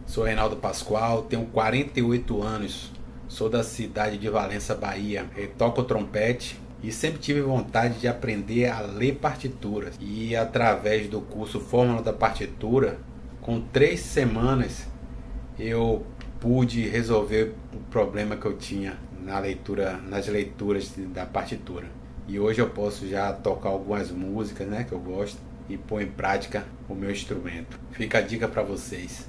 Sou Reinaldo Pascoal, tenho 48 anos, sou da cidade de Valença, Bahia. Eu toco trompete e sempre tive vontade de aprender a ler partituras. E através do curso Fórmula da Partitura, com 3 semanas, eu pude resolver o problema que eu tinha nas leituras da partitura. E hoje eu posso já tocar algumas músicas, né, que eu gosto e pôr em prática o meu instrumento. Fica a dica para vocês.